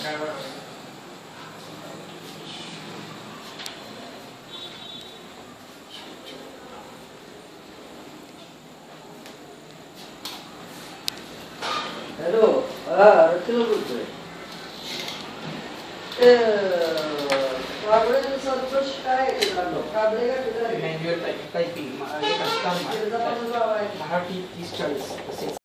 Hello, रत्न बोलतोय. काबळे संतोष काय काबळे का मराठी 30-40